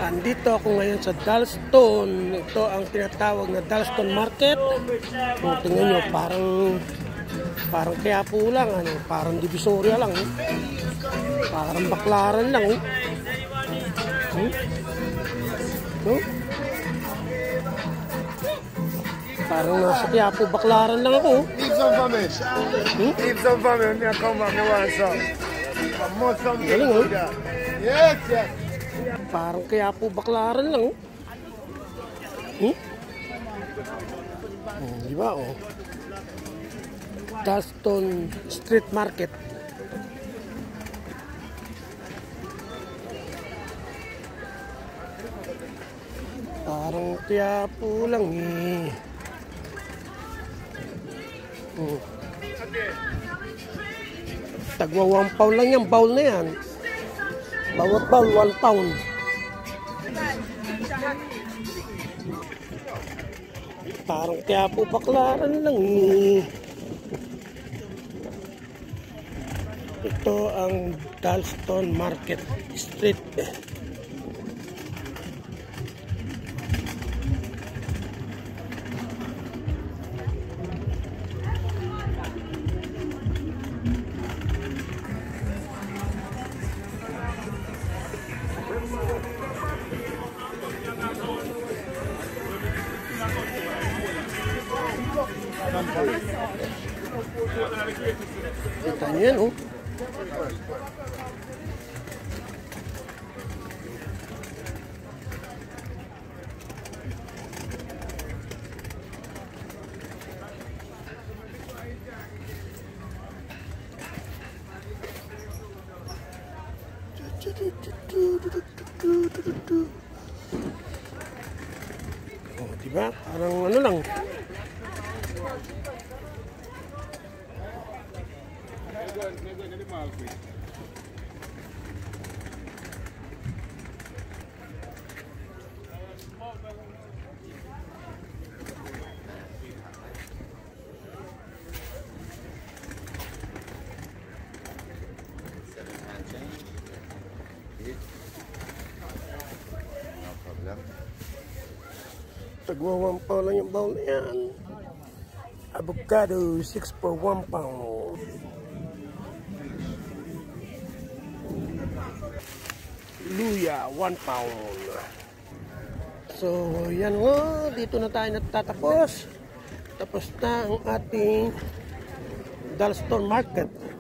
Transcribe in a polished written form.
Andito ako ngayon sa Dalston. Ito ang tinatawag na Dalston Market. Kung tingnan nyo, parang Quiapo lang, parang Divisoria lang, parang Baclaran lang. Parang nasa Quiapo, Baclaran lang ako. Leave some for me. Leave some for me. When I come back, I want some. I must some. Galing, Yes, yes. Parang Quiapo, Baclaran lang. Di ba, Dalston Street Market. Parang Quiapo lang Tagwa 1 pound lang yung bowl na yan. Bawat bowl 1 pound. Parang Quiapo, Baclaran lang Ito ang Dalston Market Street. Kita nyo yan, diba? Parang ano lang. Tagwa 1 pound lang yung bowl na yan. Avocado 6 for 1 pound. Luya 1 pound. So yan dito na tayo natatapos. Tapos na ang ating Dalston Market.